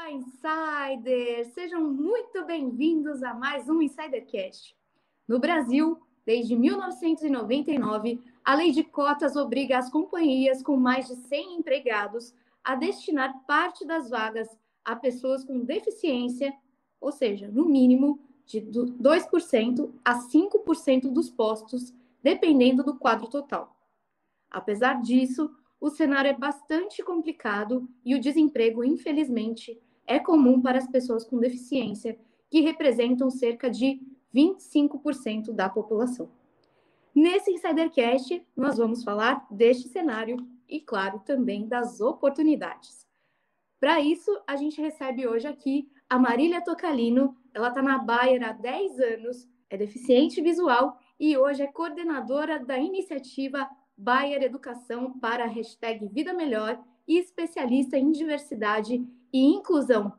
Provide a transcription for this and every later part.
Insiders! Sejam muito bem-vindos a mais um Insidercast. No Brasil, desde 1999, a lei de cotas obriga as companhias com mais de 100 empregados a destinar parte das vagas a pessoas com deficiência, ou seja, no mínimo de 2% a 5% dos postos, dependendo do quadro total. Apesar disso, o cenário é bastante complicado e o desemprego, infelizmente, é comum para as pessoas com deficiência, que representam cerca de 25% da população. Nesse Insidercast, nós vamos falar deste cenário e, claro, também das oportunidades. Para isso, a gente recebe hoje aqui a Marília Tocalino. Ela está na Bayer há 10 anos, é deficiente visual e hoje é coordenadora da iniciativa Bayer Educação para a hashtag Vida Melhor e especialista em diversidade e inclusão.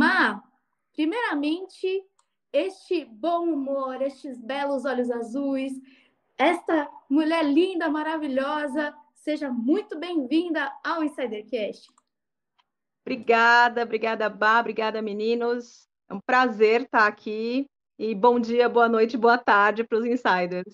Primeiramente, este bom humor, estes belos olhos azuis, esta mulher linda, maravilhosa, seja muito bem-vinda ao Insidercast. Obrigada, Bá, obrigada, meninos. É um prazer estar aqui e bom dia, boa noite, boa tarde para os insiders.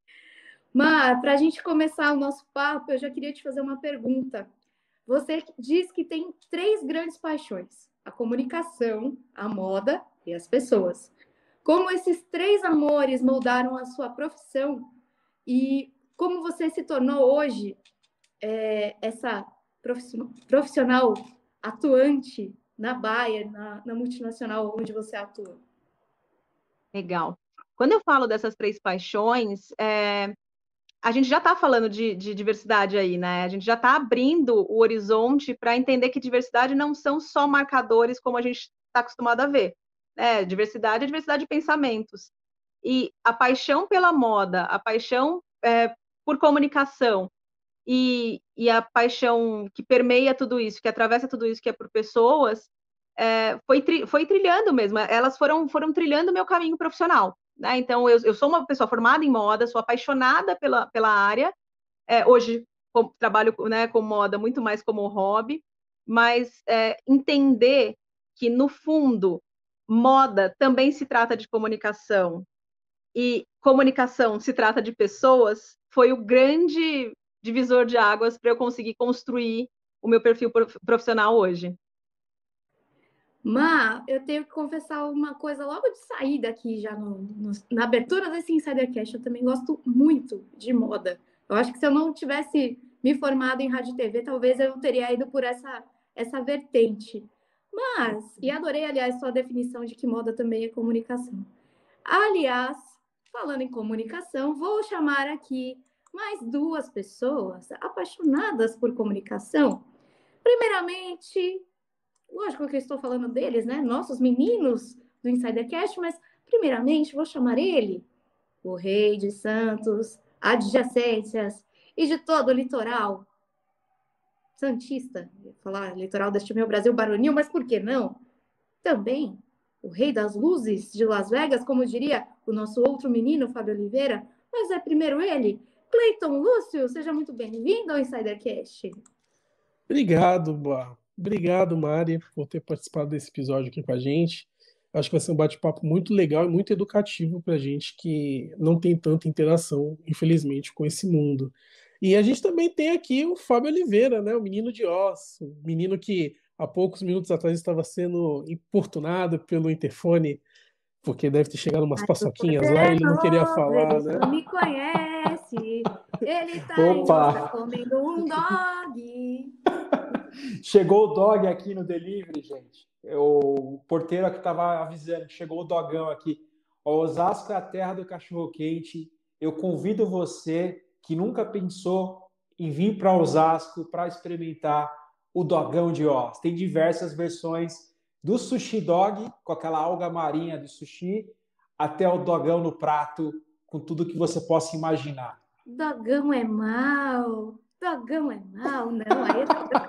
Para a gente começar o nosso papo, eu já queria te fazer uma pergunta. Você diz que tem 3 grandes paixões: a comunicação, a moda e as pessoas. Como esses 3 amores moldaram a sua profissão e como você se tornou hoje essa profissional atuante na Bayer, na multinacional onde você atua? Legal. Quando eu falo dessas 3 paixões, a gente já está falando de diversidade aí, né? A gente já está abrindo o horizonte para entender que diversidade não são só marcadores como a gente está acostumado a ver. Diversidade é diversidade de pensamentos. E a paixão pela moda, a paixão por comunicação e a paixão que permeia tudo isso, que atravessa tudo isso, que é por pessoas, foi trilhando mesmo. Elas foram trilhando o meu caminho profissional. Né? Então, eu sou uma pessoa formada em moda, sou apaixonada pela área. Hoje, trabalho, né, com moda muito mais como hobby, mas entender que, no fundo, moda também se trata de comunicação e comunicação se trata de pessoas, foi o grande divisor de águas para eu conseguir construir o meu perfil profissional hoje. Eu tenho que confessar uma coisa logo de saída aqui, já na abertura desse Insidercast. Eu também gosto muito de moda. Eu acho que se eu não tivesse me formado em rádio e TV, talvez eu teria ido por essa vertente. E adorei, aliás, sua definição de que moda também é comunicação. Aliás, falando em comunicação, vou chamar aqui mais 2 pessoas apaixonadas por comunicação. Primeiramente, lógico que eu estou falando deles, né? Nossos meninos do Insidercast, mas primeiramente vou chamar ele, o rei de Santos, adjacências e de todo o litoral santista. Ia falar litoral deste meu Brasil baronil, mas por que não? Também o rei das luzes de Las Vegas, como diria o nosso outro menino, Fábio Oliveira, mas é primeiro ele, Cleiton Lúcio. Seja muito bem-vindo ao Insidercast. Obrigado, Bá. Obrigado, Mari, por ter participado desse episódio aqui com a gente. Acho que vai ser um bate-papo muito legal e muito educativo para a gente que não tem tanta interação, infelizmente, com esse mundo. E a gente também tem aqui o Fábio Oliveira, né? O menino de Oz, o menino que há poucos minutos atrás estava sendo importunado pelo interfone, porque deve ter chegado umas paçoquinhas lá e ele não queria falar, ele né? não me conhece, ele tá Opa! comendo um dog. Chegou o dog aqui no delivery, gente. O porteiro aqui estava avisando que chegou o dogão aqui. Ó, Osasco é a terra do cachorro-quente. Eu convido você que nunca pensou em vir para Osasco para experimentar o dogão de Oz. Tem diversas versões do sushi dog, com aquela alga marinha do sushi, até o dogão no prato, com tudo que você possa imaginar. Dogão é mal, não, aí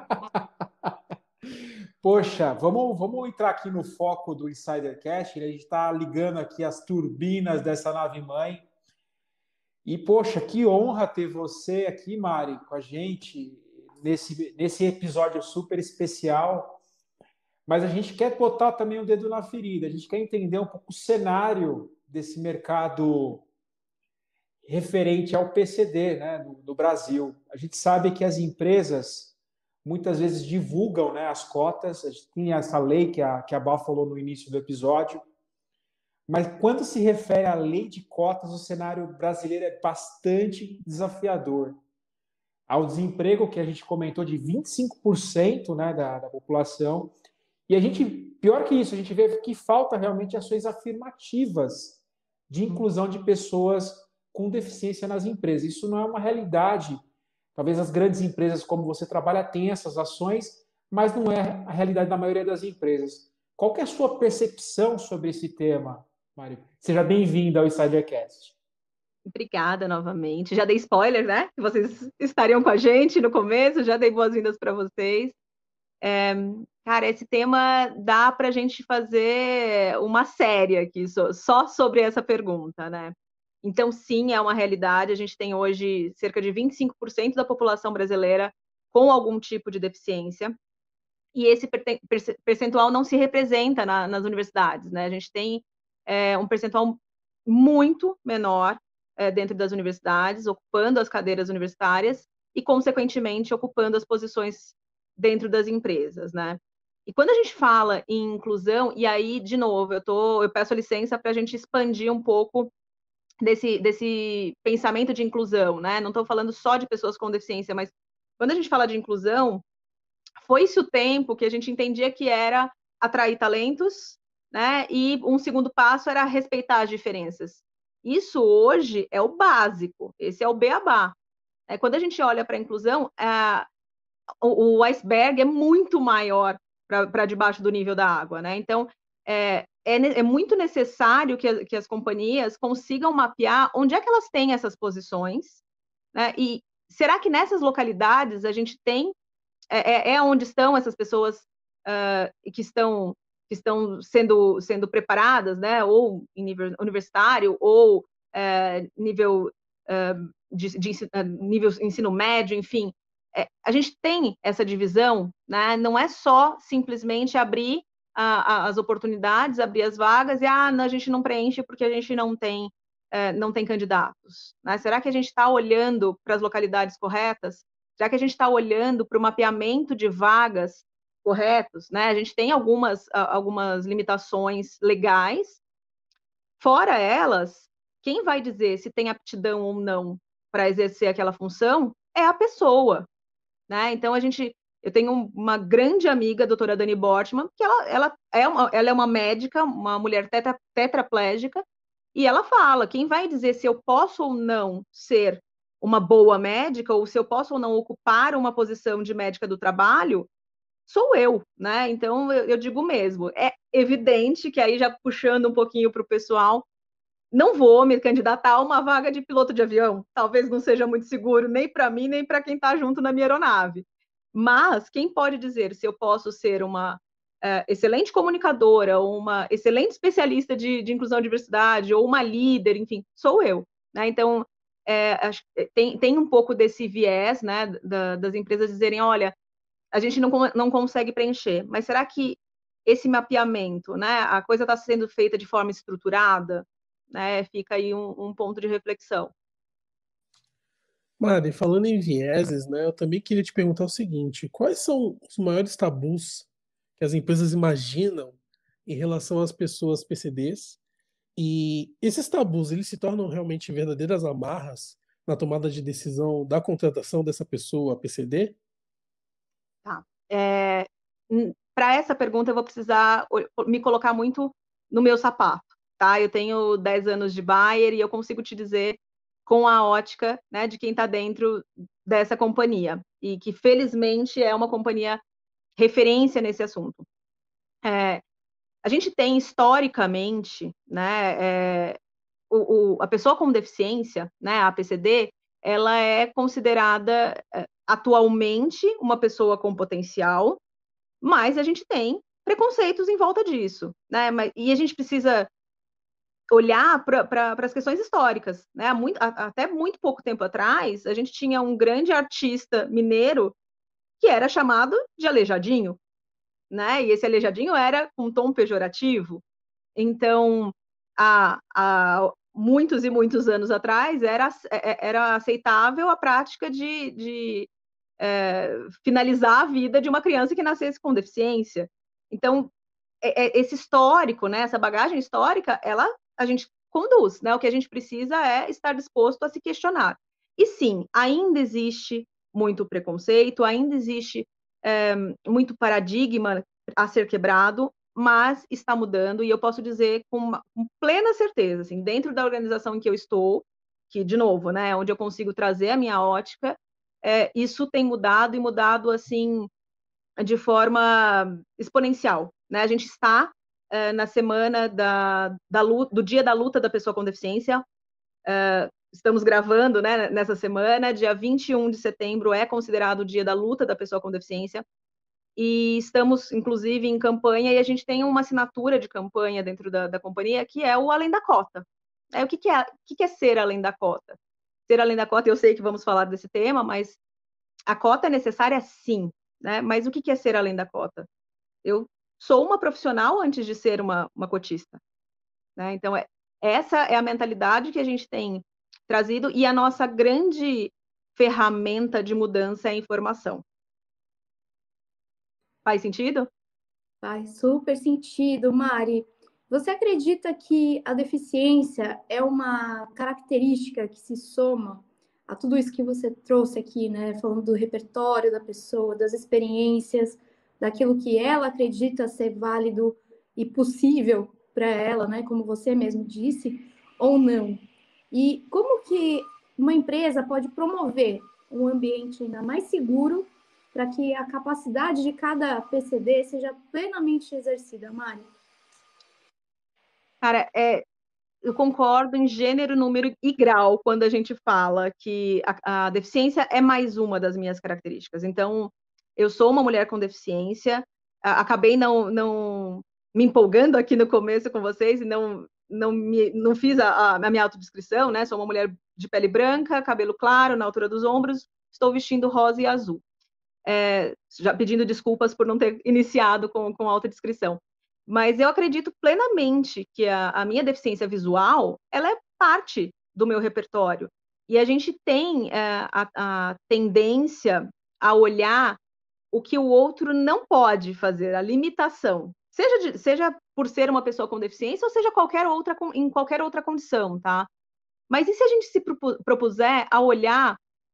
Poxa, vamos entrar aqui no foco do Insidercast, né? A gente está ligando aqui as turbinas dessa nave-mãe. E, poxa, que honra ter você aqui, Mari, com a gente nesse episódio super especial. mas a gente quer botar também o dedo na ferida, a gente quer entender um pouco o cenário desse mercado referente ao PCD, né, no Brasil. A gente sabe que as empresas muitas vezes divulgam, né, as cotas, a gente tem essa lei que a Bá falou no início do episódio, mas quando se refere à lei de cotas, o cenário brasileiro é bastante desafiador. Há o desemprego que a gente comentou de 25%, né, da população, e a gente, pior que isso, a gente vê que falta realmente ações afirmativas de inclusão de pessoas com deficiência nas empresas. Isso não é uma realidade. Talvez as grandes empresas, como você trabalha, tenham essas ações, mas não é a realidade da maioria das empresas. Qual que é a sua percepção sobre esse tema, Mário? Seja bem-vindo ao Insidercast. Obrigada novamente. Já dei spoiler, né? Que vocês estariam com a gente no começo, já dei boas-vindas para vocês. Cara, esse tema dá para a gente fazer uma série aqui só sobre essa pergunta, né? Então, sim, é uma realidade. A gente tem hoje cerca de 25% da população brasileira com algum tipo de deficiência, e esse percentual não se representa nas universidades, né? A gente tem um percentual muito menor dentro das universidades, ocupando as cadeiras universitárias e, consequentemente, ocupando as posições dentro das empresas, né? E quando a gente fala em inclusão, e aí, de novo, eu peço licença para a gente expandir um pouco desse pensamento de inclusão, né? Não estou falando só de pessoas com deficiência, mas quando a gente fala de inclusão, foi-se o tempo que a gente entendia que era atrair talentos, né? E um segundo passo era respeitar as diferenças. Isso hoje é o básico, esse é o beabá. Quando a gente olha para a inclusão, o iceberg é muito maior para debaixo do nível da água, né? Então, é muito necessário que as companhias consigam mapear onde é que elas têm essas posições, né? E será que nessas localidades a gente tem onde estão essas pessoas que estão sendo preparadas, né? Ou em nível universitário, ou nível nível ensino médio, enfim. A gente tem essa divisão, né? Não é só simplesmente abrir as oportunidades, abrir as vagas e a gente não preenche porque a gente não tem candidatos, né? Será que a gente está olhando para as localidades corretas? Será que a gente está olhando para o mapeamento de vagas corretos, né? A gente tem algumas limitações legais. Fora elas, quem vai dizer se tem aptidão ou não para exercer aquela função é a pessoa, né? Então, eu tenho uma grande amiga, a doutora Dani Bortman, que ela é uma médica, uma mulher tetraplégica, e ela fala, quem vai dizer se eu posso ou não ser uma boa médica, ou se eu posso ou não ocupar uma posição de médica do trabalho, sou eu, né? Então, eu digo mesmo, é evidente que aí já puxando um pouquinho para o pessoal, não vou me candidatar a uma vaga de piloto de avião, talvez não seja muito seguro nem para mim, nem para quem está junto na minha aeronave. Mas quem pode dizer se eu posso ser uma excelente comunicadora, ou uma excelente especialista de inclusão e diversidade, ou uma líder, enfim, sou eu, né? Então, tem um pouco desse viés, né, das empresas dizerem, olha, a gente não consegue preencher, mas será que esse mapeamento, né, a coisa está sendo feita de forma estruturada? Né, fica aí um ponto de reflexão. Mari, falando em vieses, né, eu também queria te perguntar o seguinte: quais são os maiores tabus que as empresas imaginam em relação às pessoas PCDs? E esses tabus, eles se tornam realmente verdadeiras amarras na tomada de decisão da contratação dessa pessoa PCD? Tá. Para essa pergunta, eu vou precisar me colocar muito no meu sapato, tá? Eu tenho 10 anos de Bayer e eu consigo te dizer com a ótica, né, de quem está dentro dessa companhia, e que felizmente é uma companhia referência nesse assunto. A gente tem historicamente, né, a pessoa com deficiência, né, a PCD, ela é considerada atualmente uma pessoa com potencial, mas a gente tem preconceitos em volta disso, né? E a gente precisa olhar para as questões históricas, né? Até muito pouco tempo atrás, a gente tinha um grande artista mineiro que era chamado de Aleijadinho, né? E esse aleijadinho era com um tom pejorativo. Então, há muitos e muitos anos atrás, era aceitável a prática de finalizar a vida de uma criança que nascesse com deficiência. Então, esse histórico, né, essa bagagem histórica, a gente conduz, né? O que a gente precisa é estar disposto a se questionar. E sim, ainda existe muito preconceito, ainda existe muito paradigma a ser quebrado, mas está mudando, e eu posso dizer com plena certeza, assim, dentro da organização em que eu estou, que, de novo, né, onde eu consigo trazer a minha ótica, isso tem mudado, e mudado, assim, de forma exponencial, né? A gente está na semana do Dia da Luta da Pessoa com Deficiência, estamos gravando, né, nessa semana, dia 21 de setembro é considerado o Dia da Luta da Pessoa com Deficiência, e estamos, inclusive, em campanha, e a gente tem uma assinatura de campanha dentro da companhia, que é o Além da Cota. O que é ser além da cota? Ser além da cota, eu sei que vamos falar desse tema, mas a cota é necessária, sim, né? Mas o que é ser além da cota? Eu sou uma profissional antes de ser uma cotista, né? Então, essa é a mentalidade que a gente tem trazido, e a nossa grande ferramenta de mudança é a informação. Faz sentido? Faz super sentido, Mari. Você acredita que a deficiência é uma característica que se soma a tudo isso que você trouxe aqui, né? Falando do repertório da pessoa, das experiências, daquilo que ela acredita ser válido e possível para ela, né? Como você mesmo disse, ou não? E como que uma empresa pode promover um ambiente ainda mais seguro para que a capacidade de cada PCD seja plenamente exercida, Mari? Cara, eu concordo em gênero, número e grau quando a gente fala que a deficiência é mais uma das minhas características. Então, eu sou uma mulher com deficiência, acabei não me empolgando aqui no começo com vocês e não fiz a minha autodescrição, né? Sou uma mulher de pele branca, cabelo claro, na altura dos ombros, estou vestindo rosa e azul. Já pedindo desculpas por não ter iniciado com autodescrição. Mas eu acredito plenamente que a minha deficiência visual, ela é parte do meu repertório. E a gente tem a tendência a olhar o que o outro não pode fazer, a limitação. Seja por ser uma pessoa com deficiência, ou seja em qualquer outra condição, tá? Mas e se a gente se propuser a olhar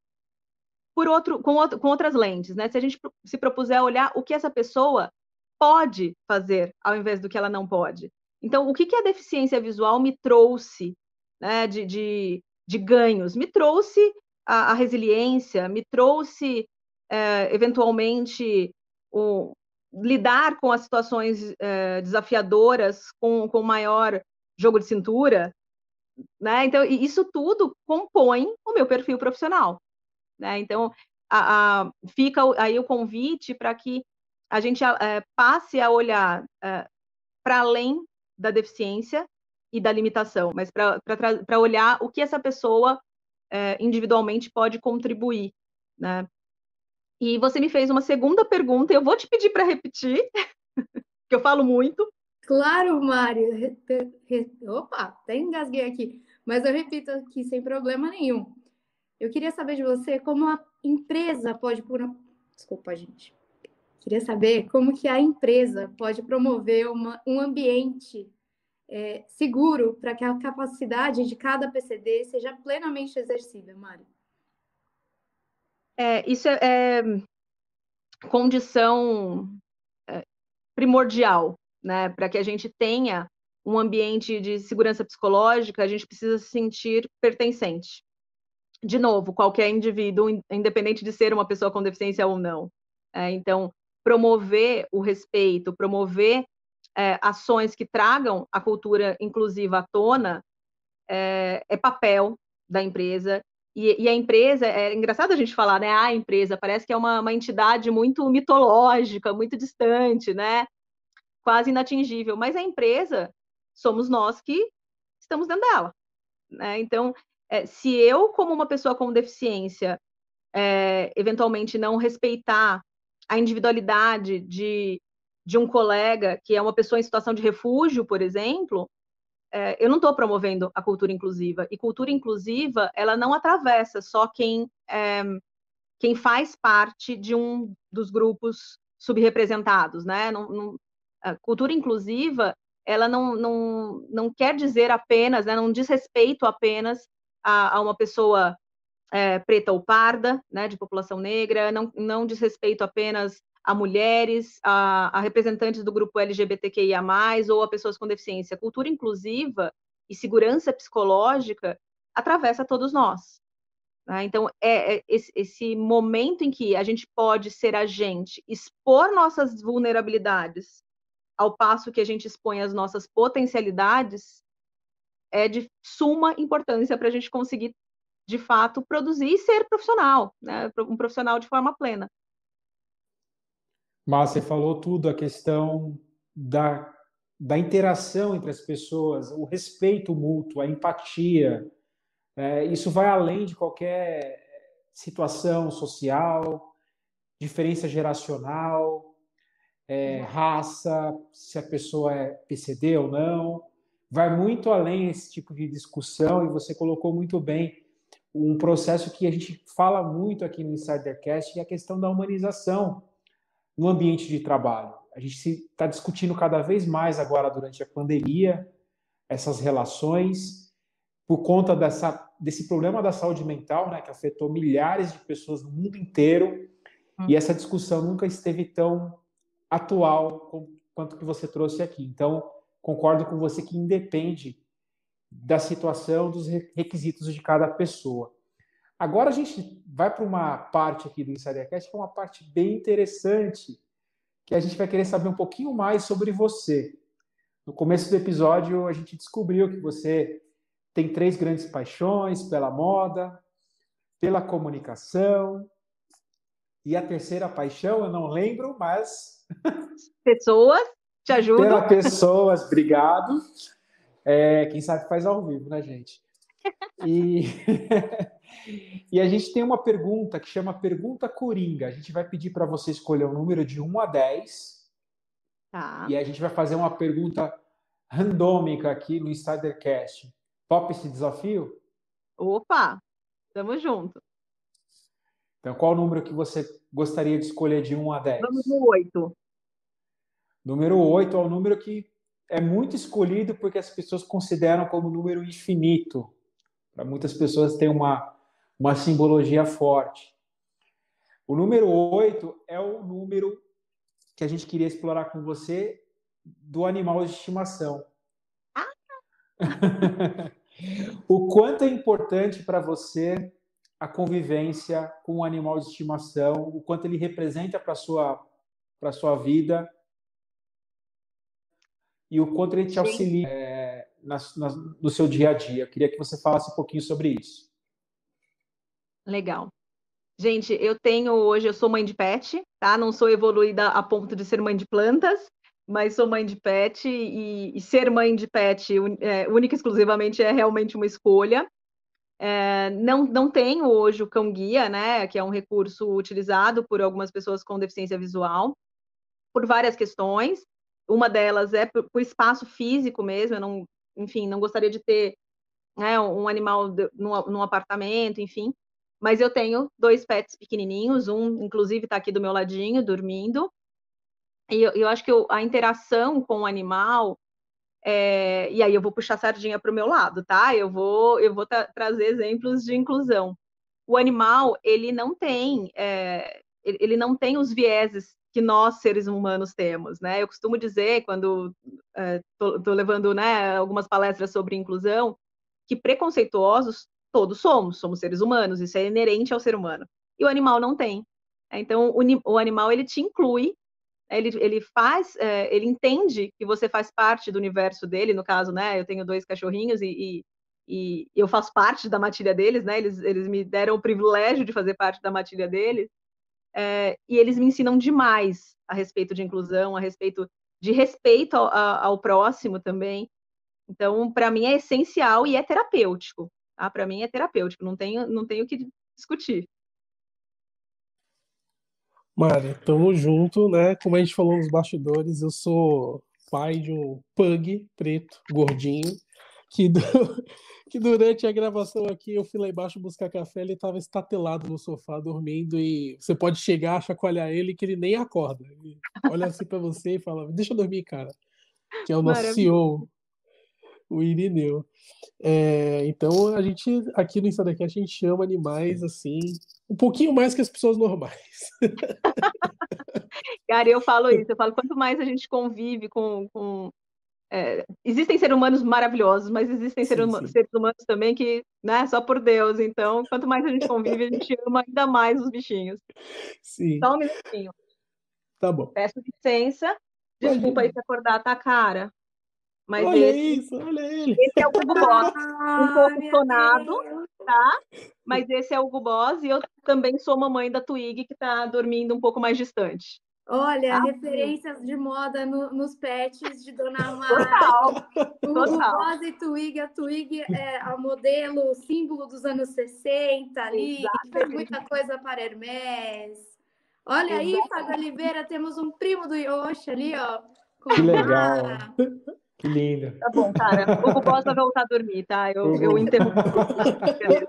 com outras lentes, né? Se a gente se propuser a olhar o que essa pessoa pode fazer, ao invés do que ela não pode. Então, o que a deficiência visual me trouxe, né, de ganhos? Me trouxe a resiliência, me trouxe, eventualmente, lidar com as situações desafiadoras com maior jogo de cintura, né? Então, isso tudo compõe o meu perfil profissional. Né? Então, fica aí o convite para que a gente passe a olhar para além da deficiência e da limitação, mas para olhar o que essa pessoa individualmente pode contribuir. Né? E você me fez uma segunda pergunta, eu vou te pedir para repetir, que eu falo muito. Claro, Mari. Opa, até engasguei aqui, mas eu repito aqui sem problema nenhum. Eu queria saber de você como a empresa pode... Desculpa, gente. Queria saber como que a empresa pode promover um ambiente seguro para que a capacidade de cada PCD seja plenamente exercida, Mari. Isso é condição primordial, né? Para que a gente tenha um ambiente de segurança psicológica, a gente precisa se sentir pertencente. De novo, qualquer indivíduo, independente de ser uma pessoa com deficiência ou não. Então, promover o respeito, promover ações que tragam a cultura inclusiva à tona é papel da empresa. E a empresa, é engraçado a gente falar, né? A empresa parece que é uma entidade muito mitológica, muito distante, né? Quase inatingível. Mas a empresa somos nós que estamos dentro dela. Né? Então, se eu, como uma pessoa com deficiência, eventualmente não respeitar a individualidade de de um colega que é uma pessoa em situação de refúgio, por exemplo, eu não estou promovendo a cultura inclusiva. E cultura inclusiva, ela não atravessa só quem faz parte de um dos grupos subrepresentados, né? A cultura inclusiva, ela não quer dizer apenas, né, não diz respeito apenas a uma pessoa preta ou parda, né, de população negra, não diz respeito apenas a mulheres, a representantes do grupo LGBTQIA+, ou a pessoas com deficiência. Cultura inclusiva e segurança psicológica atravessa todos nós. Né? Então, esse momento em que a gente pode ser a gente, expor nossas vulnerabilidades, ao passo que a gente expõe as nossas potencialidades, é de suma importância para a gente conseguir, de fato, produzir e ser profissional, né? Um profissional de forma plena. Mas você falou tudo, a questão da interação entre as pessoas, o respeito mútuo, a empatia. Isso vai além de qualquer situação social, diferença geracional, raça, se a pessoa é PCD ou não. Vai muito além esse tipo de discussão, e você colocou muito bem um processo que a gente fala muito aqui no Insidercast, que é a questão da humanização no ambiente de trabalho. A gente está discutindo cada vez mais agora, durante a pandemia, essas relações, por conta desse problema da saúde mental, né, que afetou milhares de pessoas no mundo inteiro, e essa discussão nunca esteve tão atual quanto que você trouxe aqui. Então, concordo com você que independe da situação, dos requisitos de cada pessoa. Agora a gente vai para uma parte aqui do Insidercast, que é uma parte bem interessante, que a gente vai querer saber um pouquinho mais sobre você. No começo do episódio, a gente descobriu que você tem 3 grandes paixões: pela moda, pela comunicação, e a terceira paixão, eu não lembro, mas... Pessoas, te ajudo. Pela pessoas, obrigado. Quem sabe faz ao vivo, né, gente? E a gente tem uma pergunta que chama Pergunta Coringa. A gente vai pedir para você escolher um número de 1 a 10. Tá. E a gente vai fazer uma pergunta randômica aqui no Insidercast. Top esse desafio? Opa, tamo junto. Então, qual o número que você gostaria de escolher de 1 a 10? Vamos no 8. Número 8 é o número que é muito escolhido porque as pessoas consideram como número infinito. Para muitas pessoas tem uma simbologia forte. O número 8 é o número que a gente queria explorar com você do animal de estimação. O quanto é importante para você a convivência com um animal de estimação, o quanto ele representa para a sua vida e o quanto ele te auxilia no seu dia a dia. Eu queria que você falasse um pouquinho sobre isso. Legal. Gente, eu sou mãe de pet, tá? Não sou evoluída a ponto de ser mãe de plantas, mas sou mãe de pet, e ser mãe de pet única e exclusivamente é realmente uma escolha. Não tenho hoje o cão-guia, né? Que é um recurso utilizado por algumas pessoas com deficiência visual, por várias questões. Uma delas é por espaço físico mesmo. Eu não gostaria de ter, né, um animal num apartamento, enfim. Mas eu tenho 2 pets pequenininhos, um, inclusive, está aqui do meu ladinho, dormindo. E eu acho que a interação com o animal... e aí eu vou puxar a sardinha para o meu lado, tá? Eu vou trazer exemplos de inclusão. O animal, ele não tem os vieses que nós, seres humanos, temos, né? Eu costumo dizer, quando tô levando, né, algumas palestras sobre inclusão, que preconceituosos todos somos seres humanos, isso é inerente ao ser humano. E o animal não tem. Então, o animal, ele te inclui, ele entende que você faz parte do universo dele. No caso, né, eu tenho 2 cachorrinhos e eu faço parte da matilha deles, né? Eles me deram o privilégio de fazer parte da matilha deles, e eles me ensinam demais a respeito de inclusão, a respeito de respeito ao próximo também. Então, para mim é essencial e é terapêutico, tá? Para mim é terapêutico, não tenho o que discutir. Mari, tamo junto, né? Como a gente falou nos bastidores, eu sou pai de um pug preto, gordinho, que, que durante a gravação aqui eu fui lá embaixo buscar café, ele estava estatelado no sofá dormindo e você pode chegar, chacoalhar ele que ele nem acorda. Ele olha assim pra você e fala, deixa eu dormir, cara, que é o nosso Maravilha. CEO, o Irineu. Então a gente aqui no Instadacast a gente chama animais assim, um pouquinho mais que as pessoas normais. Cara, eu falo isso, eu falo, quanto mais a gente convive existem seres humanos maravilhosos, mas existem Sim, sim. seres humanos também que, né, só por Deus. Então, quanto mais a gente convive, a gente ama ainda mais os bichinhos. Sim, Só um minutinho. tá bom. Peço licença. Desculpa aí Imagina. se acordar tá cara, mas Olha isso, olha ele. esse é o Hugo Boss. Um Ai, pouco meu sonado, Deus! tá? Mas esse é o Hugo Boss e eu também sou mamãe da Twig, que tá dormindo um pouco mais distante. Olha, Tá? referências de moda nos pets de Dona Mari. Total, O total. Boss e Twig, a Twig é a modelo, símbolo dos anos 60 ali, fez Exatamente. muita coisa para Hermès. Olha aí, Fábio Exatamente. Oliveira, temos um primo do Yoshi ali, ó, com Que a legal. Mara. Que lindo. Tá bom, cara. O Hugo Boss vai voltar a dormir, tá? Eu Hugo. interrompi. Beleza.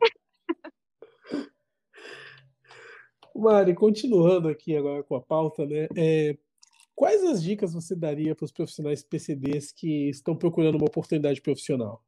Mari, continuando aqui agora com a pauta, né? Quais as dicas você daria para os profissionais PCDs que estão procurando uma oportunidade profissional?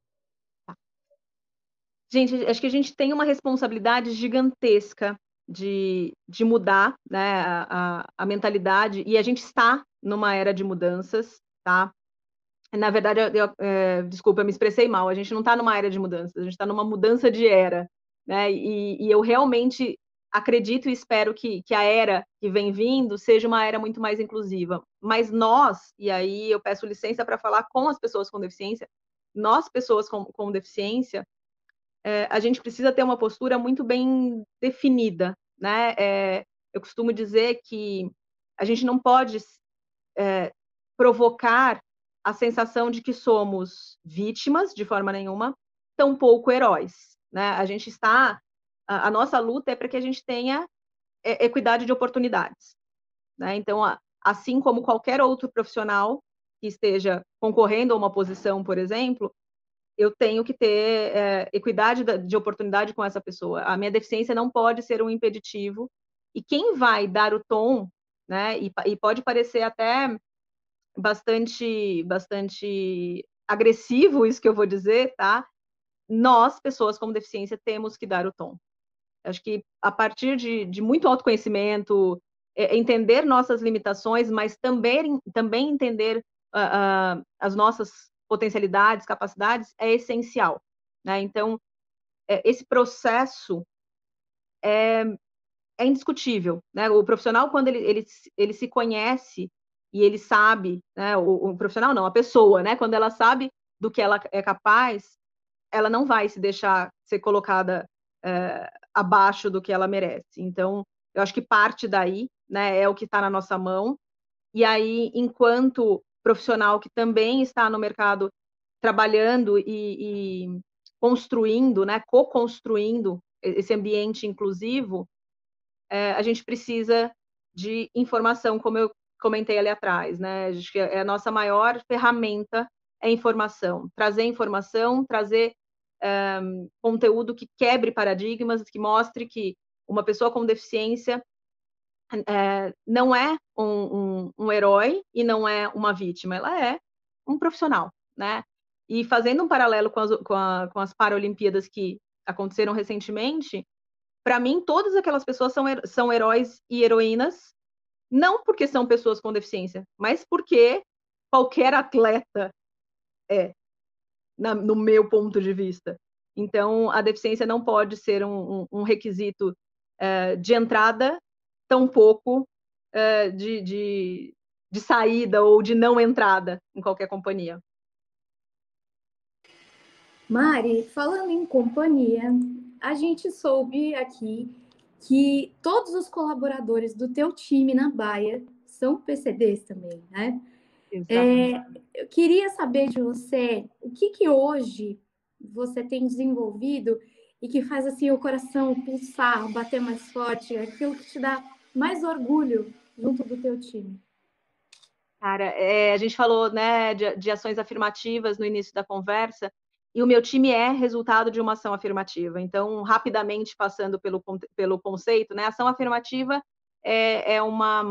Gente, acho que a gente tem uma responsabilidade gigantesca de mudar, né, a mentalidade, e a gente está numa era de mudanças, tá? Na verdade, desculpa, eu me expressei mal, a gente não está numa era de mudanças, a gente está numa mudança de era, né? E eu realmente acredito e espero que a era que vem vindo seja uma era muito mais inclusiva. Mas nós, e aí eu peço licença para falar com as pessoas com deficiência, nós, pessoas com deficiência, a gente precisa ter uma postura muito bem definida, né? Eu costumo dizer que a gente não pode provocar a sensação de que somos vítimas de forma nenhuma, tampouco heróis, né? A nossa luta é para que a gente tenha equidade de oportunidades, né? Então, assim como qualquer outro profissional que esteja concorrendo a uma posição, por exemplo, eu tenho que ter equidade de oportunidade com essa pessoa. A minha deficiência não pode ser um impeditivo. E quem vai dar o tom, né? E pode parecer até bastante agressivo isso que eu vou dizer, tá? Nós, pessoas com deficiência, temos que dar o tom. Acho que a partir de muito autoconhecimento, entender nossas limitações, mas também entender as nossas potencialidades, capacidades, é essencial, né? Então, esse processo é indiscutível, né? O profissional, quando ele se conhece e ele sabe, né? O profissional não, a pessoa, né? Quando ela sabe do que ela é capaz, ela não vai se deixar ser colocada abaixo do que ela merece. Então, eu acho que parte daí, né? É o que está na nossa mão. E aí, enquanto profissional que também está no mercado trabalhando e construindo, né? Co-construindo esse ambiente inclusivo, a gente precisa de informação, como eu comentei ali atrás, né? Acho que a nossa maior ferramenta é informação, trazer conteúdo que quebre paradigmas, que mostre que uma pessoa com deficiência não é um herói e não é uma vítima, ela é um profissional, né? E fazendo um paralelo com as Paralimpíadas que aconteceram recentemente, para mim, todas aquelas pessoas são heróis e heroínas, não porque são pessoas com deficiência, mas porque qualquer atleta é, no meu ponto de vista. Então, a deficiência não pode ser um requisito de entrada, tampouco de saída ou de não entrada em qualquer companhia. Mari, falando em companhia, a gente soube aqui que todos os colaboradores do teu time na Baia são PCDs também, né? Eu queria saber de você o que hoje você tem desenvolvido e que faz assim o coração pulsar, bater mais forte, aquilo que te dá mais orgulho junto do teu time? Cara, a gente falou, né, de ações afirmativas no início da conversa, e o meu time é resultado de uma ação afirmativa. Então, rapidamente passando pelo conceito, né, ação afirmativa é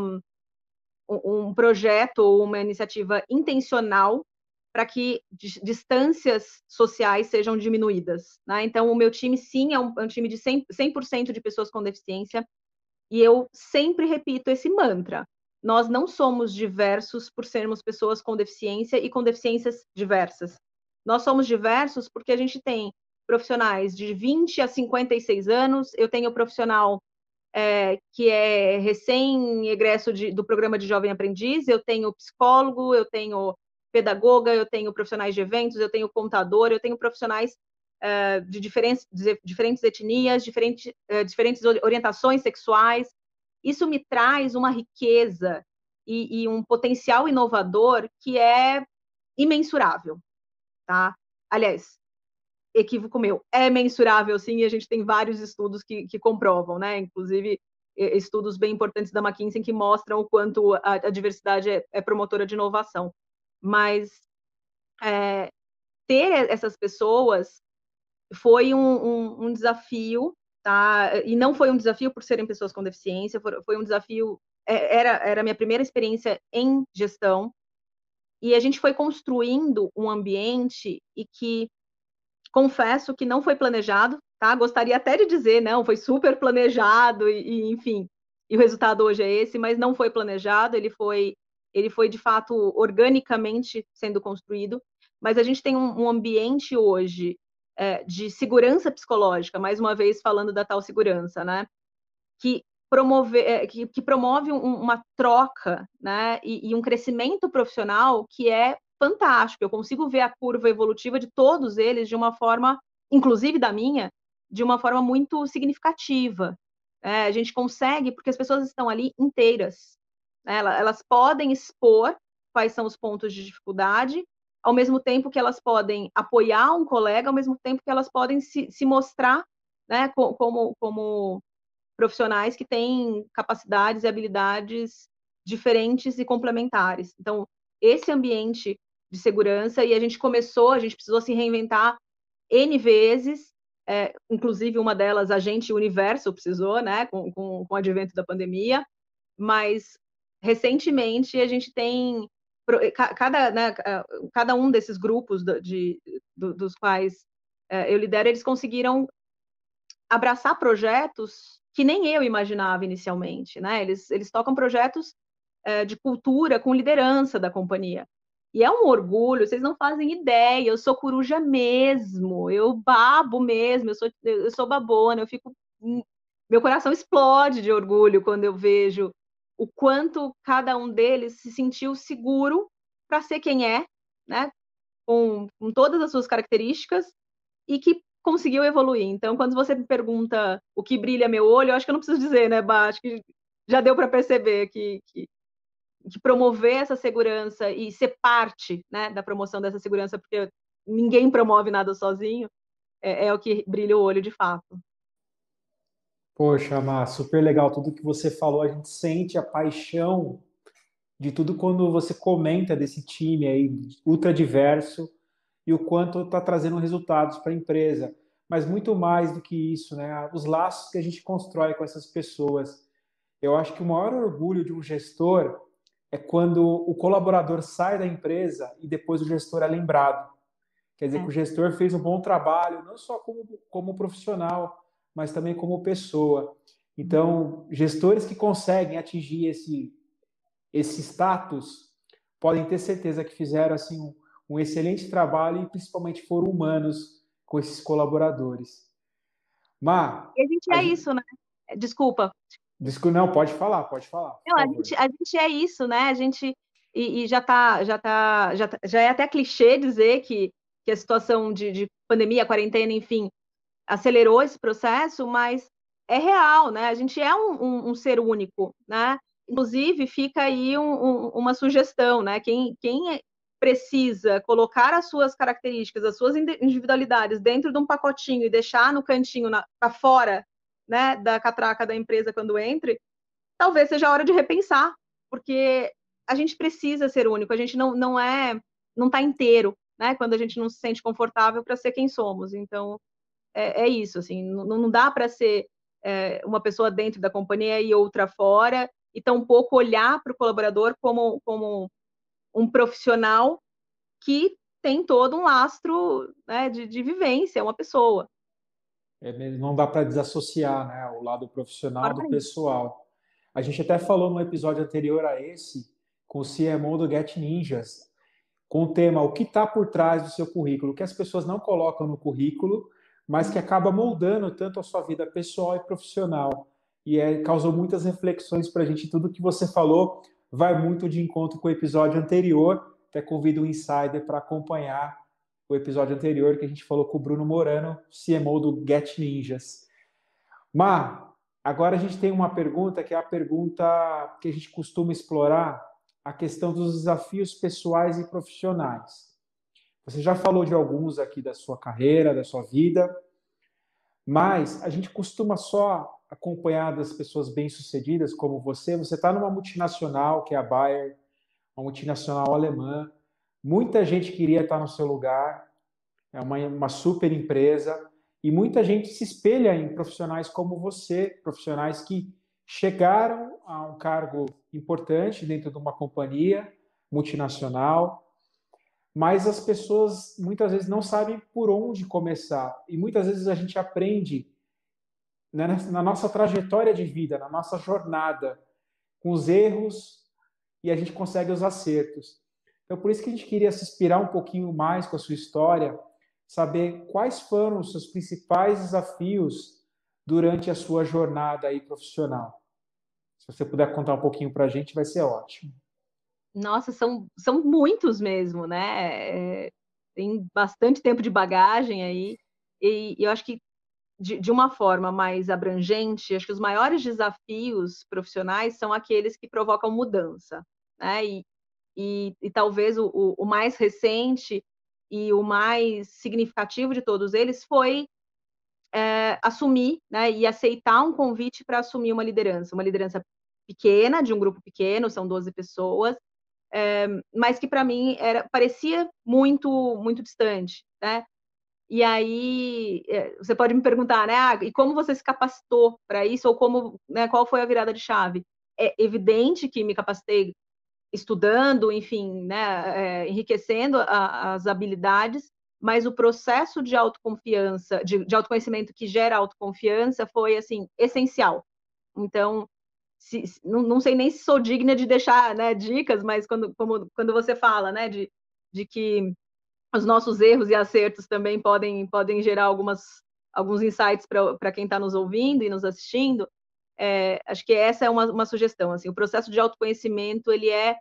um projeto ou uma iniciativa intencional para que distâncias sociais sejam diminuídas, né? Então, o meu time, sim, é um time de 100% de pessoas com deficiência, e eu sempre repito esse mantra: nós não somos diversos por sermos pessoas com deficiência e com deficiências diversas. Nós somos diversos porque a gente tem profissionais de 20 a 56 anos, eu tenho profissional que é recém-egresso do programa de Jovem Aprendiz, eu tenho psicólogo, eu tenho pedagoga, eu tenho profissionais de eventos, eu tenho contador, eu tenho profissionais de diferentes etnias, diferentes orientações sexuais. Isso me traz uma riqueza e um potencial inovador que é imensurável, tá? Aliás, equívoco meu, é mensurável sim, e a gente tem vários estudos que comprovam, né? Inclusive estudos bem importantes da McKinsey que mostram o quanto a diversidade é promotora de inovação. Mas ter essas pessoas foi um desafio, tá? E não foi um desafio por serem pessoas com deficiência, foi um desafio, era a minha primeira experiência em gestão, e a gente foi construindo um ambiente e que, confesso que não foi planejado, tá? Gostaria até de dizer, não, foi super planejado, enfim, e o resultado hoje é esse, mas não foi planejado, ele foi de fato organicamente sendo construído, mas a gente tem um ambiente hoje de segurança psicológica, mais uma vez falando da tal segurança, né? Que promove uma troca, né? E um crescimento profissional que é fantástico. Eu consigo ver a curva evolutiva de todos eles de uma forma, inclusive da minha, de uma forma muito significativa. A gente consegue, porque as pessoas estão ali inteiras, né? Elas podem expor quais são os pontos de dificuldade, ao mesmo tempo que elas podem apoiar um colega, ao mesmo tempo que elas podem se mostrar, né, como profissionais que têm capacidades e habilidades diferentes e complementares. Então, esse ambiente de segurança, e a gente precisou se reinventar N vezes, inclusive uma delas, a gente, o universo, precisou, né, com o advento da pandemia, mas recentemente a gente tem cada um desses grupos dos quais eu lidero, eles conseguiram abraçar projetos que nem eu imaginava inicialmente, né? Eles tocam projetos de cultura com liderança da companhia. E é um orgulho, vocês não fazem ideia, eu sou coruja mesmo, eu babo mesmo, eu sou babona, meu coração explode de orgulho quando eu vejo o quanto cada um deles se sentiu seguro para ser quem é, né? Com todas as suas características, e que conseguiu evoluir. Então, quando você me pergunta o que brilha meu olho, eu acho que eu não preciso dizer, né, Bá? Acho que já deu para perceber que promover essa segurança e ser parte, né, da promoção dessa segurança, porque ninguém promove nada sozinho, é o que brilha o olho de fato. Poxa, Mar, super legal tudo que você falou. A gente sente a paixão de tudo quando você comenta desse time aí ultra diverso e o quanto está trazendo resultados para a empresa. Mas muito mais do que isso, né? Os laços que a gente constrói com essas pessoas. Eu acho que o maior orgulho de um gestor é quando o colaborador sai da empresa e depois o gestor é lembrado. Quer dizer que o gestor fez um bom trabalho, não só como profissional, mas também como pessoa. Então, gestores que conseguem atingir esse status podem ter certeza que fizeram assim um excelente trabalho e principalmente foram humanos com esses colaboradores. Mar, E a gente isso, né? Desculpa. Não, pode falar, por favor. A gente é isso, né? A gente já é até clichê dizer que a situação de pandemia, quarentena, enfim, acelerou esse processo, mas é real, né? A gente é um ser único, né? Inclusive, fica aí uma sugestão, né? Quem precisa colocar as suas características, as suas individualidades dentro de um pacotinho e deixar no cantinho, para fora, né, da catraca da empresa quando entre, talvez seja a hora de repensar, porque a gente precisa ser único, a gente não está inteiro, né? Quando a gente não se sente confortável para ser quem somos. Então, é isso, assim, não dá para ser uma pessoa dentro da companhia e outra fora, e tampouco olhar para o colaborador como um profissional que tem todo um lastro, né, de vivência, uma pessoa. Não dá para desassociar, né, o lado profissional do Forma nenhuma. pessoal. A gente até falou no episódio anterior a esse, com o CMO do Get Ninjas, com o tema o que está por trás do seu currículo, o que as pessoas não colocam no currículo, mas que acaba moldando tanto a sua vida pessoal e profissional. E causou muitas reflexões para a gente. Tudo que você falou vai muito de encontro com o episódio anterior. Até convido o Insider para acompanhar o episódio anterior, que a gente falou com o Bruno Morano, CMO do Get Ninjas. Mar, agora a gente tem uma pergunta que é a pergunta que a gente costuma explorar, a questão dos desafios pessoais e profissionais. Você já falou de alguns aqui da sua carreira, da sua vida, mas a gente costuma só acompanhar das pessoas bem-sucedidas como você. Você está numa multinacional, que é a Bayer, uma multinacional alemã. Muita gente queria estar no seu lugar, é uma super empresa, e muita gente se espelha em profissionais como você, profissionais que chegaram a um cargo importante dentro de uma companhia multinacional, mas as pessoas muitas vezes não sabem por onde começar. E muitas vezes a gente aprende, né, na nossa trajetória de vida, na nossa jornada, com os erros, e a gente consegue os acertos. Então, por isso que a gente queria se inspirar um pouquinho mais com a sua história, saber quais foram os seus principais desafios durante a sua jornada aí profissional. Se você puder contar um pouquinho para a gente, vai ser ótimo. Nossa, são muitos mesmo, né? Tem bastante tempo de bagagem aí, e eu acho que de uma forma mais abrangente, acho que os maiores desafios profissionais são aqueles que provocam mudança, né? E talvez o mais recente e o mais significativo de todos eles foi assumir, né, e aceitar um convite para assumir uma liderança pequena, de um grupo pequeno, são 12 pessoas, mas que para mim parecia muito distante, né? E aí você pode me perguntar, né? E como você se capacitou para isso, ou como, né, qual foi a virada de chave? É evidente que me capacitei estudando, enfim, né, enriquecendo as habilidades, mas o processo de autoconfiança, de autoconhecimento que gera autoconfiança foi, assim, essencial. Então, não sei nem se sou digna de deixar, né, dicas, mas quando você fala, né, de que os nossos erros e acertos também podem gerar alguns insights para quem está nos ouvindo e nos assistindo, acho que essa é uma sugestão. Assim, o processo de autoconhecimento,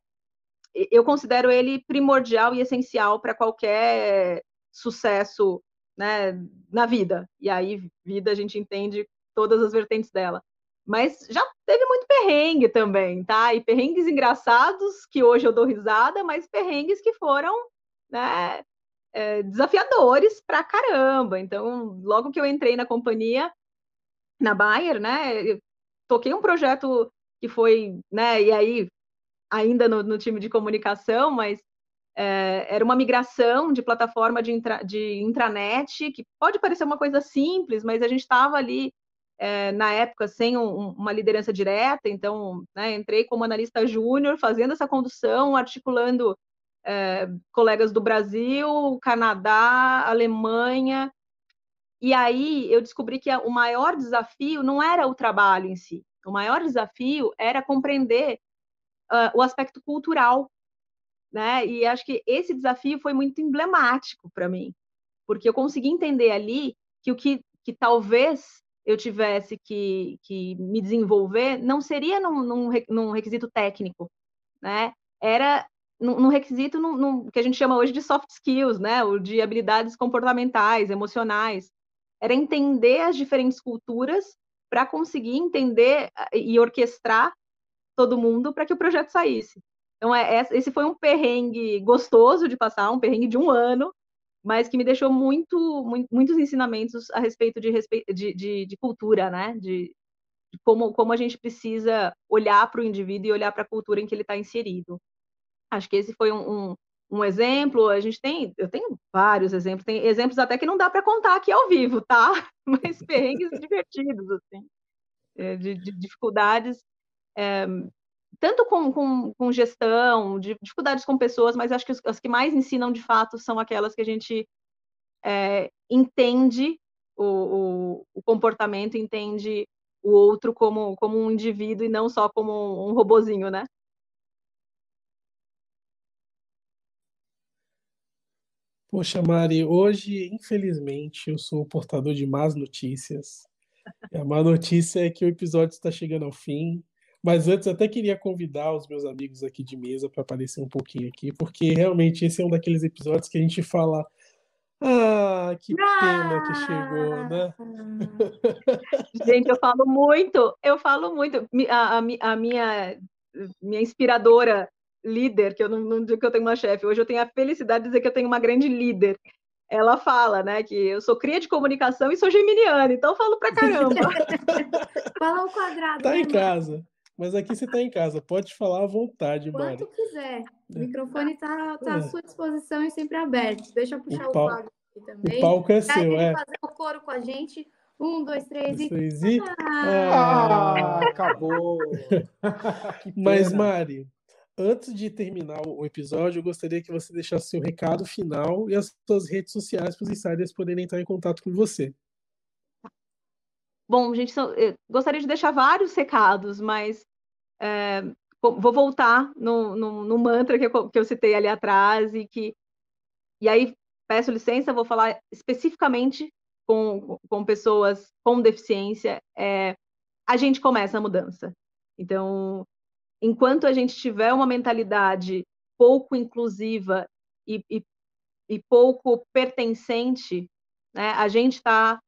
eu considero ele primordial e essencial para qualquer sucesso, né, na vida. E aí, vida, a gente entende todas as vertentes dela. Mas já teve muito perrengue também, tá? E perrengues engraçados, que hoje eu dou risada, mas perrengues que foram, né, desafiadores pra caramba. Então, logo que eu entrei na companhia, na Bayer, né, eu toquei um projeto que foi, né, e aí, ainda no time de comunicação, mas era uma migração de plataforma de intranet, que pode parecer uma coisa simples, mas a gente estava ali, na época, sem uma liderança direta, então, né, entrei como analista júnior, fazendo essa condução, articulando colegas do Brasil, Canadá, Alemanha, e aí eu descobri que o maior desafio não era o trabalho em si, o maior desafio era compreender o aspecto cultural, né? E acho que esse desafio foi muito emblemático para mim, porque eu consegui entender ali que o que talvez eu tivesse que me desenvolver não seria num requisito técnico, né? Era num requisito que a gente chama hoje de soft skills, né? Ou de habilidades comportamentais, emocionais. Era entender as diferentes culturas para conseguir entender e orquestrar todo mundo para que o projeto saísse. Então, esse foi um perrengue gostoso de passar, um perrengue de um ano, mas que me deixou muitos ensinamentos a respeito de cultura, né? como a gente precisa olhar para o indivíduo e olhar para a cultura em que ele está inserido. Acho que esse foi um exemplo. Eu tenho vários exemplos, tem exemplos até que não dá para contar aqui ao vivo, tá? Mas perrengues divertidos, assim, de dificuldades, tanto com gestão, de dificuldades com pessoas, mas acho que as que mais ensinam de fato são aquelas que a gente entende o comportamento, entende o outro como um indivíduo e não só como um robozinho, né? Poxa, Mari, hoje, infelizmente, eu sou o portador de más notícias. E a má notícia é que o episódio está chegando ao fim. Mas antes, eu até queria convidar os meus amigos aqui de mesa para aparecer um pouquinho aqui, porque realmente esse é um daqueles episódios que a gente fala: ah, que pena que chegou, Ah! né? Gente, eu falo muito. A minha inspiradora líder, que eu não digo que eu tenho uma chefe, hoje eu tenho a felicidade de dizer que eu tenho uma grande líder. Ela fala, né, que eu sou cria de comunicação e sou geminiana, então eu falo pra caramba. Fala ao quadrado, Tá né, em Mari? casa. Mas aqui você tá em casa. Pode falar à vontade, Quanto Mari. quiser. O microfone tá à É, sua disposição e sempre aberto. Deixa eu o puxar o pau, Fábio aqui o também. palco é Para seu, ele é. fazer o coro com a gente. 1, 2, 3 e. Vocês e... Ah! Ah, Acabou. Que mas, pena. Mari, antes de terminar o episódio, eu gostaria que você deixasse seu recado final e as suas redes sociais para os insiders poderem entrar em contato com você. Bom, gente, eu gostaria de deixar vários recados, mas vou voltar no mantra que eu citei ali atrás e aí peço licença, vou falar especificamente com pessoas com deficiência. A gente começa a mudança. Então, enquanto a gente tiver uma mentalidade pouco inclusiva e pouco pertencente, né, a gente está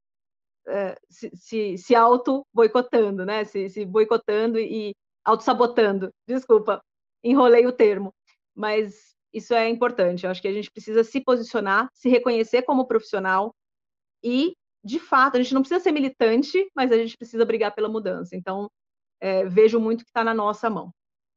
se auto-boicotando, né? Se boicotando e auto-sabotando. Desculpa, enrolei o termo. Mas isso é importante. Eu acho que a gente precisa se posicionar, se reconhecer como profissional e, de fato, a gente não precisa ser militante, mas a gente precisa brigar pela mudança. Então, vejo muito que está na nossa mão.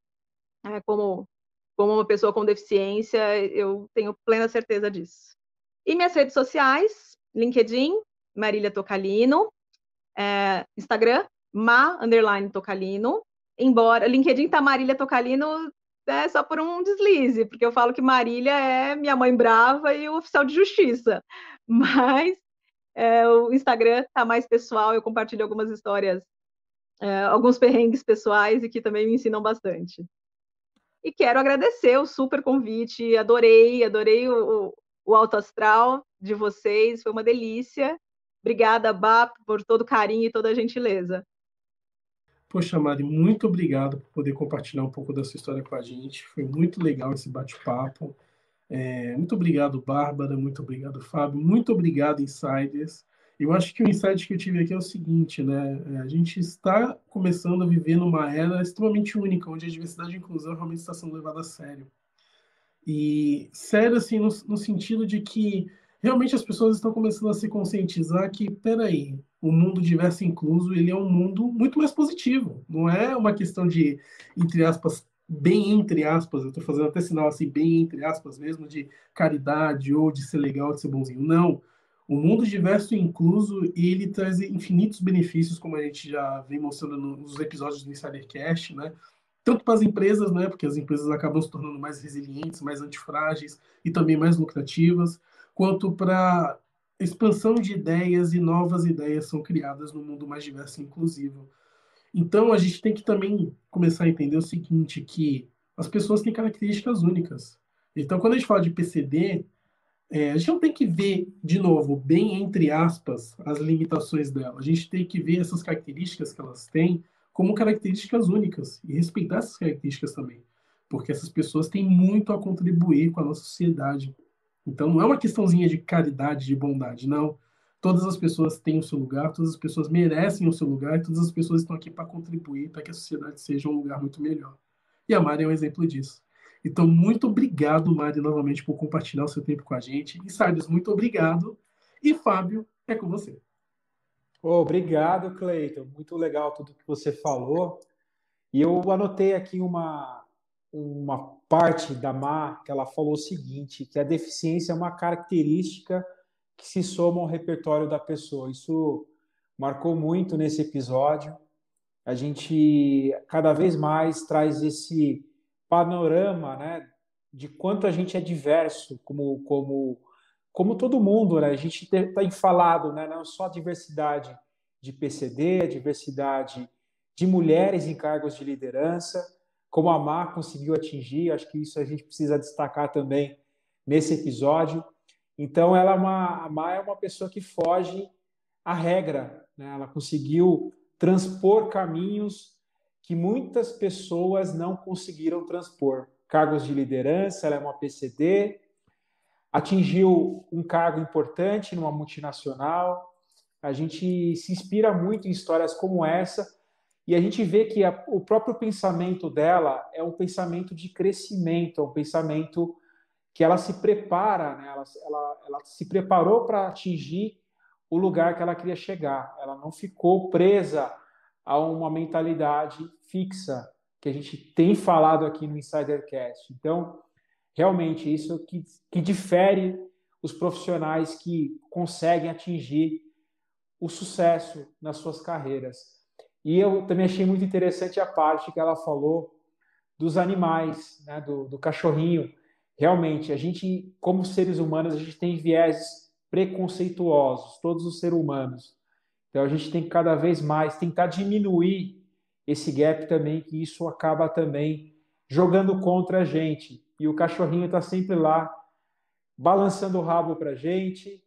Como uma pessoa com deficiência, eu tenho plena certeza disso. E minhas redes sociais, LinkedIn, Marília Tocalino, Instagram, _Tocalino, embora LinkedIn tá Marília Tocalino só por um deslize, porque eu falo que Marília é minha mãe brava e o oficial de justiça, mas o Instagram tá mais pessoal, eu compartilho algumas histórias, alguns perrengues pessoais e que também me ensinam bastante. E quero agradecer o super convite, adorei o alto astral de vocês, foi uma delícia. Obrigada, Bá, por todo o carinho e toda a gentileza. Poxa, Mari, muito obrigado por poder compartilhar um pouco da sua história com a gente. Foi muito legal esse bate-papo. Muito obrigado, Bárbara. Muito obrigado, Fábio. Muito obrigado, Insiders. Eu acho que o insight que eu tive aqui é o seguinte, né? A gente está começando a viver numa era extremamente única, onde a diversidade e a inclusão realmente está sendo levada a sério. E sério, assim, no sentido de que realmente as pessoas estão começando a se conscientizar que, peraí, o mundo diverso e incluso, ele é um mundo muito mais positivo. Não é uma questão de, entre aspas, bem entre aspas, eu estou fazendo até sinal assim, bem entre aspas mesmo, de caridade ou de ser legal, de ser bonzinho. Não. O mundo diverso e incluso, ele traz infinitos benefícios, como a gente já vem mostrando nos episódios do Insidercast, né? Tanto para as empresas, né, porque as empresas acabam se tornando mais resilientes, mais antifrágeis e também mais lucrativas, quanto para expansão de ideias e novas ideias são criadas no mundo mais diverso e inclusivo. Então, a gente tem que também começar a entender o seguinte, que as pessoas têm características únicas. Então, quando a gente fala de PCD, a gente não tem que ver, de novo, bem entre aspas, as limitações dela. A gente tem que ver essas características que elas têm como características únicas e respeitar essas características também. Porque essas pessoas têm muito a contribuir com a nossa sociedade. Então, não é uma questãozinha de caridade, de bondade, não. Todas as pessoas têm o seu lugar, todas as pessoas merecem o seu lugar, e todas as pessoas estão aqui para contribuir para que a sociedade seja um lugar muito melhor. E a Mari é um exemplo disso. Então, muito obrigado, Mari, novamente, por compartilhar o seu tempo com a gente. Insiders, muito obrigado. E, Fábio, é com você. Obrigado, Cleiton. Muito legal tudo que você falou. E eu anotei aqui uma parte da Má que ela falou o seguinte, que a deficiência é uma característica que se soma ao repertório da pessoa. Isso marcou muito nesse episódio. A gente cada vez mais traz esse panorama, né, de quanto a gente é diverso, como todo mundo, né? A gente tem falado, né, não só a diversidade de PCD, a diversidade de mulheres em cargos de liderança, como a Má conseguiu atingir, acho que isso a gente precisa destacar também nesse episódio. Então, a Má é uma pessoa que foge à regra, né? Ela conseguiu transpor caminhos que muitas pessoas não conseguiram transpor. Cargos de liderança, ela é uma PCD, atingiu um cargo importante numa multinacional. A gente se inspira muito em histórias como essa e a gente vê que o próprio pensamento dela é um pensamento de crescimento, é um pensamento que ela se prepara, né? Ela se preparou para atingir o lugar que ela queria chegar. Ela não ficou presa a uma mentalidade fixa que a gente tem falado aqui no Insidercast. Então, realmente, isso que difere os profissionais que conseguem atingir o sucesso nas suas carreiras. E eu também achei muito interessante a parte que ela falou dos animais, né, do cachorrinho. Realmente, a gente, como seres humanos, a gente tem viés preconceituosos, todos os seres humanos. Então, a gente tem que cada vez mais tentar diminuir esse gap também, que isso acaba também jogando contra a gente. E o cachorrinho está sempre lá, balançando o rabo para a gente,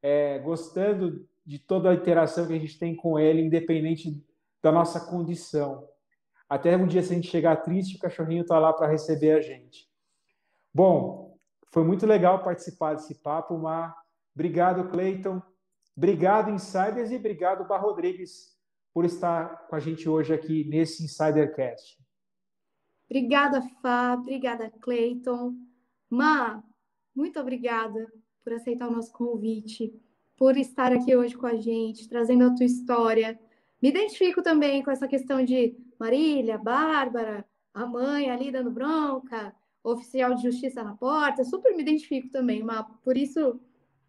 gostando de toda a interação que a gente tem com ele, independente da nossa condição. Até um dia, se a gente chegar triste, o cachorrinho está lá para receber a gente. Bom, foi muito legal participar desse papo, Mar. Obrigado, Cleiton. Obrigado, Insiders, e obrigado, Bar Rodrigues, por estar com a gente hoje aqui nesse Insidercast. Obrigada, Fá. Obrigada, Cleiton. Má, muito obrigada por aceitar o nosso convite, por estar aqui hoje com a gente, trazendo a tua história. Me identifico também com essa questão de Marília, Bárbara, a mãe ali dando bronca, oficial de justiça na porta. Super me identifico também, Má. Por isso,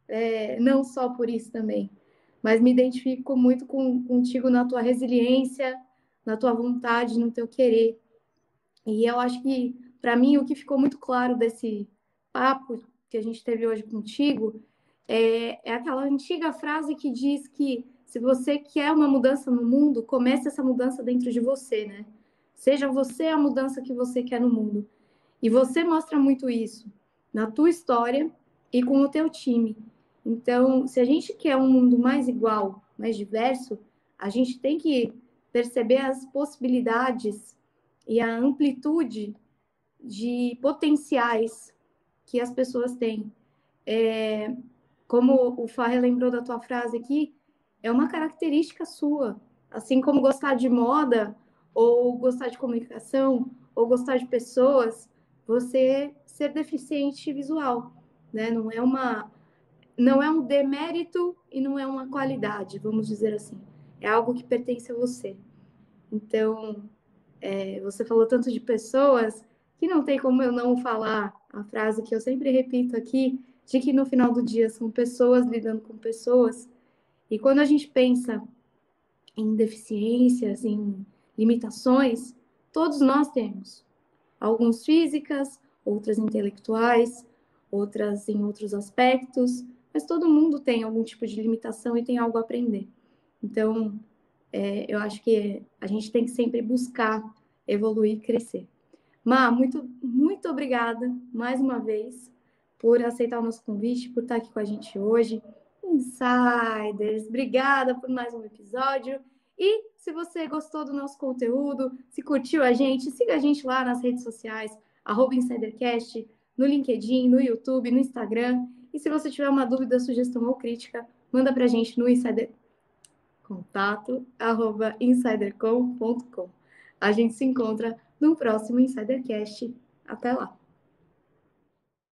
não só por isso também, mas me identifico muito contigo na tua resiliência, na tua vontade, no teu querer. E eu acho que, para mim, o que ficou muito claro desse papo que a gente teve hoje contigo é aquela antiga frase que diz que se você quer uma mudança no mundo, comece essa mudança dentro de você, né? Seja você a mudança que você quer no mundo. E você mostra muito isso na tua história e com o teu time. Então, se a gente quer um mundo mais igual, mais diverso, a gente tem que perceber as possibilidades e a amplitude de potenciais que as pessoas têm. Como o Farre lembrou da tua frase aqui, é uma característica sua. Assim como gostar de moda, ou gostar de comunicação, ou gostar de pessoas, você ser deficiente visual, né? Não é um demérito e não é uma qualidade, vamos dizer assim. É algo que pertence a você. Então, você falou tanto de pessoas que não tem como eu não falar a frase que eu sempre repito aqui, de que no final do dia são pessoas lidando com pessoas. E quando a gente pensa em deficiências, em limitações, todos nós temos. Alguns físicas, outras intelectuais, outras em outros aspectos, mas todo mundo tem algum tipo de limitação e tem algo a aprender. Então, eu acho que a gente tem que sempre buscar evoluir e crescer. Má, muito, muito obrigada mais uma vez por aceitar o nosso convite, por estar aqui com a gente hoje. Insiders, obrigada por mais um episódio. E se você gostou do nosso conteúdo, se curtiu a gente, siga a gente lá nas redes sociais, @InsiderCast, no LinkedIn, no YouTube, no Instagram. E se você tiver uma dúvida, sugestão ou crítica, manda pra gente no contato@insidercom.com. A gente se encontra no próximo Insidercast. Até lá!